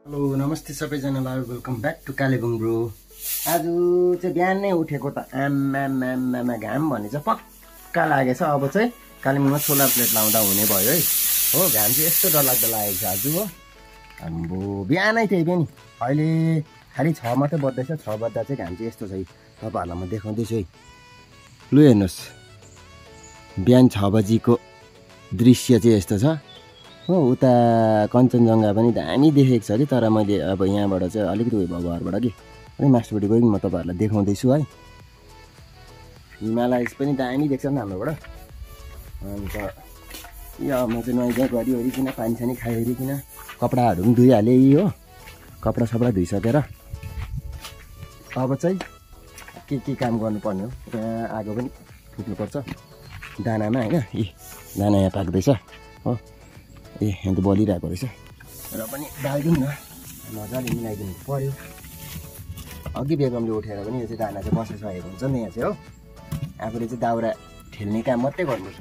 Hello नमस्ते सबैजनालाई welcome back to Kalebung bro. आज चाहिँ बिहानै उठेको त आम्मा घाम भने चाहिँ पक्का लागेछ। अब चाहिँ कालेबुङमा सोलर प्लेट लाउँदा हुने भयो है। हो घाम चाहिँ यस्तो डरलाग्दो लागेको छ आज हो। आम्बो बिहानै त्यही पनि अहिले खालि 6 मात्रै बज्दैछ। 6 बज्दा चाहिँ घाम चाहिँ यस्तो छ है। तपाईँहरूलाई म देखाउँदैछु है। लु हेर्नुहोस् बिहान 6 बजीको दृश्य चाहिँ यस्तो छ हो। उता कञ्चनजङ्घा पनि दामी देखेको छ कि, तर मैले अब यहाँबाट चाहिँ अलिकति उयो भयो घरबाट कि अनि मास्टरपट्टि गइ म तपाईँहरूलाई देखाउँदैछु है। हिमालय पनि दामी देख्छ नि हाम्रोबाट। अन्त यो म चाहिँ नुहाइधुवाइ गरिओरिकन पानीसानी खाइओरिकन कपडाहरू पनि धुइहालेँ हो। कपडा सपडा धुइसकेर अब चाहिँ के काम गर्नुपर्ने हो। यहाँ आगो पनि फुट्नुपर्छ दानामा होइन। ए दाना यहाँ पाक्दैछ हो। ए यहाँ त बलिरहेको रहेछ र पनि डालिदिउँ न, मजाले मिलाइदिनु पर्यो। अघि बेगमले उठेर पनि यो चाहिँ दाना चाहिँ बसिसकेको हुन्छ नि यहाँ चाहिँ हो। आफूले चाहिँ दाउरा ठेल्ने काम मात्रै गर्नुपर्छ।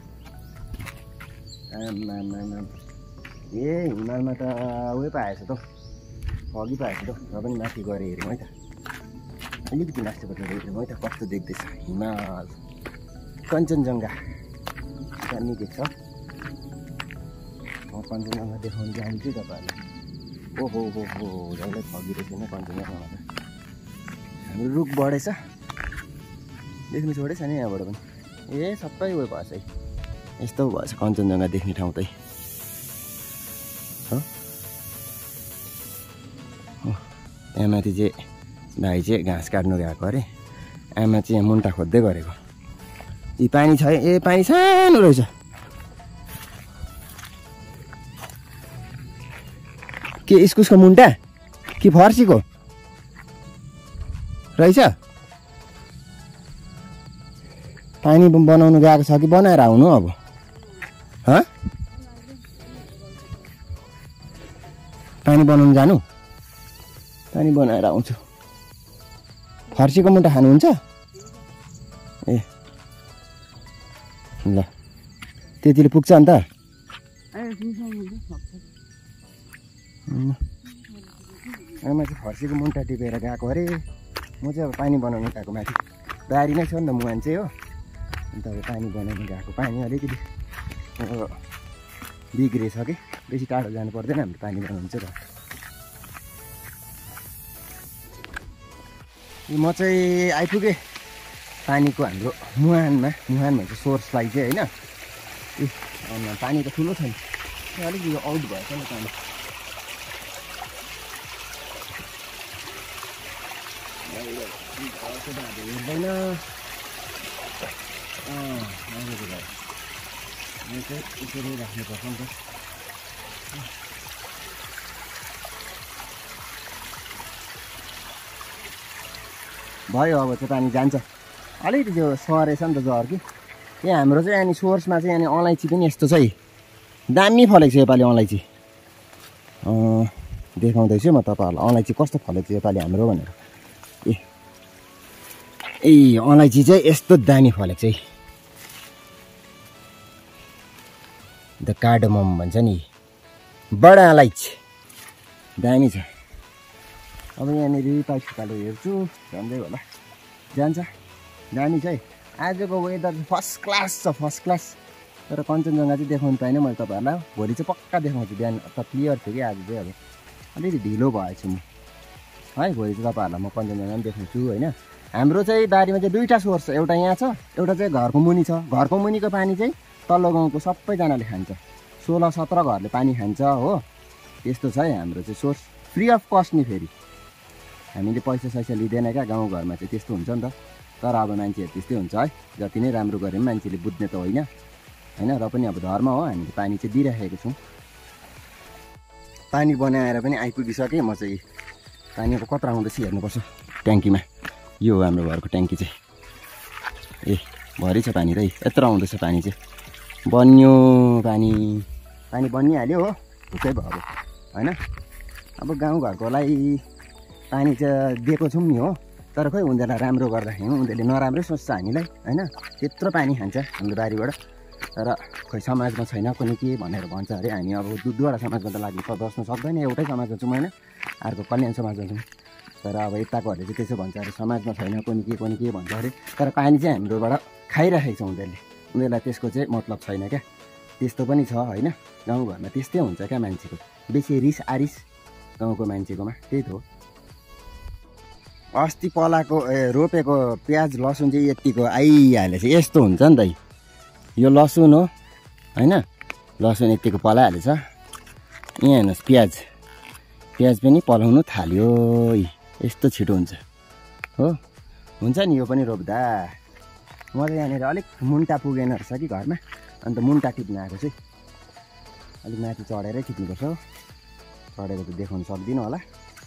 आम्मामा ए हिमालमा त उयो पाएछ त अघि पाएछ त, र पनि माथि गएर हेरौँ है त। अलिकति माथिबाट हेरौँ है त कस्तो देख्दैछ हिमाल कञ्चनजङ्घा दामी देख्छ। कञ्चनजङ्घा देखाउनु जान्छु तपाईँहरूलाई। ओहो हो हो जसलाई ठगिरहेको छैन कञ्चनजङ्घामा त। हाम्रो रुख बढेछ देख्नु छोडेछ नि यहाँबाट पनि। ए सबै उयो भएछ है। यस्तो भएछ कञ्चनजङ्घा देख्ने ठाउँ त हो। यहाँ माथि चाहिँ भाइ चाहिँ घाँस काट्नु गएको अरे। आमा चाहिँ यहाँ मुन्टा खोज्दै गरेको। यी पानी छ ए पानी सानो रहेछ। के इस्कुसको मुन्टा कि फर्सीको रहेछ? पानी बनाउनु गएको छ कि बनाएर आउनु अब? ह पानी बनाउनु जानु? पानी बनाएर आउँछु। फर्सीको मुन्टा खानुहुन्छ? ए ल त्यतिले पुग्छ अन्त? आमा चाहिँ फर्सीको मुन्टा टिपेर गएको अरे। म चाहिँ अब पानी बनाउनु गएको माथि बारी नै छ नि त मुहान चाहिँ हो। अन्त अब पानी बनाउनु गएको। पानी अलिकति बिग्रेछ कि बेसी टाढो जानु पर्दैन हाम्रो पानी बनाउनु चाहिँ। म चाहिँ आइपुगेँ पानीको हाम्रो मुहानमा। मुहान भन्छ सोर्सलाई चाहिँ होइन। ए पानी त ठुलो छैन अलिकति यो आउट भएछ नि पानी। हेर्दैन चाहिँ यसरी राख्नुपर्छ नि त। भयो अब चाहिँ पानी जान्छ। अलिकति त्यो सरेछ नि त जर कि। यहाँ हाम्रो चाहिँ यहाँनिर सोर्समा चाहिँ यहाँनिर अलैँची पनि यस्तो छ है। दामी फलेको छ योपालि अलैँची। देखाउँदैछु म तपाईँहरूलाई अलैँची कस्तो फलेको छ योपालि हाम्रो भनेर। ए अलैँची चाहिँ यस्तो दामी फलेको छ है। द कार्डमम भन्छ नि बडा अलैँची दामी छ। अब यहाँनिर पाइपालो हेर्छु झन्डै होला जान्छ। दामी छ है। आजको वेदर फर्स्ट क्लास छ फर्स्ट क्लास। तर कञ्चनजङ्घा चाहिँ देखाउनु पाइनँ मैले तपाईँहरूलाई। भोलि चाहिँ पक्का देखाउँछु। बिहान त क्लियर थियो कि आज चाहिँ अब अलिकति ढिलो भएछु म है। भोलि चाहिँ तपाईँहरूलाई म कञ्चनजङ्घा पनि देखाउँछु होइन। हाम्रो चाहिँ बारीमा चाहिँ दुईवटा सोर्स छ। एउटा यहाँ छ, एउटा चाहिँ घरको मुनि छ। घरको मुनिको पानी चाहिँ तल्लो गाउँको सबैजनाले खान्छ। 16-17 घरले पानी खान्छ हो। त्यस्तो छ है हाम्रो चाहिँ सोर्स। फ्री अफ कस्ट नि फेरि। हामीले पैसा सैसा लिँदैन क्या गाउँघरमा चाहिँ त्यस्तो हुन्छ नि त। तर अब मान्छेहरू त्यस्तै हुन्छ है। जति नै राम्रो गरे पनि मान्छेले बुझ्ने त होइन होइन। र पनि अब धर्म हो। हामीले पानी चाहिँ दिइराखेको छौँ। पानी बनाएर पनि आइपुगिसकेँ म चाहिँ। पानी अब कत्रो आउँदैछ हेर्नुपर्छ ट्याङ्कीमा। यो हो हाम्रो घरको ट्याङ्की चाहिँ। ए भरि छ पानी त यत्रो आउँदैछ पानी चाहिँ। बन्यो पानी पानी बनिहाल्यो हो। ढुक्कै भयो अब होइन। अब गाउँघरकोलाई पानी चाहिँ दिएको छौँ नि हो। तर खोइ उनीहरूलाई राम्रो गर्दाखेरि उनीहरूले नराम्रै सोच्छ हामीलाई होइन। त्यत्रो पानी खान्छ हाम्रो बारीबाट। तर खोइ समाजमा छैन कुनै के भनेर भन्छ अरे। हामी अब दुईवटा समाजमा त लाग्नु बस्नु सक्दैन, एउटै समाजमा छौँ होइन, अर्को कल्याण समाजमा छौँ। तर अब यताकोहरूले चाहिँ त्यसो भन्छ अरे, समाजमा छैन कुनै के भन्छ अरे। तर पानी चाहिँ हाम्रोबाट खाइराखेको छ उनीहरूलाई त्यसको चाहिँ मतलब छैन क्या। त्यस्तो पनि छ होइन, गाउँघरमा त्यस्तै हुन्छ क्या मान्छेको, बेसी रिस आरिस गाउँको मान्छेकोमा, त्यही त हो। अस्ति पलाएको रोपेको प्याज लसुन चाहिँ यतिको आइहालेछ, यस्तो हुन्छ नि त। यो लसुन हो होइन, लसुन यतिको पलाइहालेछ। यहाँ हेर्नुहोस् प्याज पनि पलाउनु थाल्यो, यस्तो छिटो हुन्छ हो। हुन्छ नि यो पनि रोप्दा। म त यहाँनिर अलिक मुन्टा पुगेन रहेछ कि घरमा, अन्त मुन्टा टिप्न आएको चाहिँ अलिक माथि चढेरै टिप्नुपर्छ हो, चढेको त देखाउनु सक्दिनँ होला।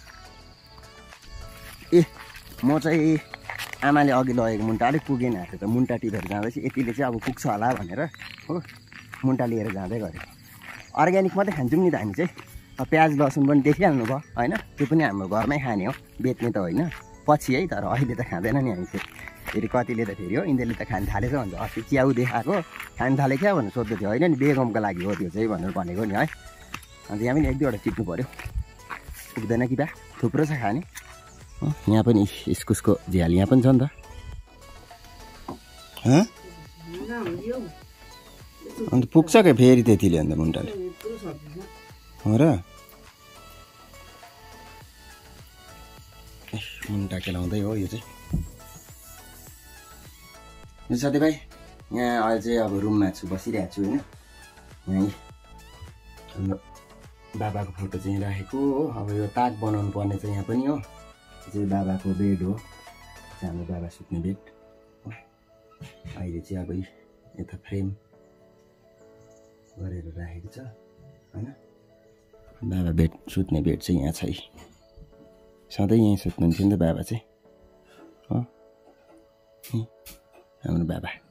ए म चाहिँ आमाले अघि लगेको मुन्टा अलिक पुगेन आएको त, मुन्टा टिपेर जाँदैछु, यतिले चाहिँ अब पुग्छ होला भनेर हो मुन्टा लिएर जाँदै गरेँ। अर्ग्यानिक मात्रै खान्छौँ नि त हामी चाहिँ, प्याज लसुन पनि देखिहाल्नु भयो होइन, त्यो पनि हाम्रो घरमै खाने हो, बेच्ने त होइन, पछि है। तर अहिले त खाँदैन नि हामी चाहिँ। फेरि कतिले त फेरि हो यिनीहरूले त खान थालेछ भन्छ, अस्ति च्याउ देखाएको खान थाले क्या भनेर सोध्दै थियो, होइन नि बेगमको लागि हो त्यो चाहिँ भनेर भनेको नि है। अन्त यहाँ पनि एक दुईवटा टिप्नु पऱ्यो, पुग्दैन कि बा, थुप्रो छ खाने। यहाँ पनि इस्कुसको झ्याल यहाँ पनि छ नि त। अन्त पुग्छ क्या फेरि त्यतिले अन्त मुन्टाले हो र। मुन्टा केलाउँदै हो यो चाहिँ। साथीभाइ यहाँ अहिले चाहिँ अब रुममा छु, बसिरहेको छु होइन। यहीँ हाम्रो बाबाको फोटो चाहिँ राखेको हो। अब यो ताक बनाउनु पर्ने चाहिँ यहाँ पनि हो, चाहिँ बाबाको बेड हो, हाम्रो बाबा सुत्ने बेड। अहिले चाहिँ अब यता फ्रेम गरेर राखेको छ होइन। बाबा बेड सुत्ने बेड चाहिँ यहाँ छ, सधैँ यहीँ सुत्नुहुन्थ्यो नि त बाबा चाहिँ हो, हाम्रो बाबा।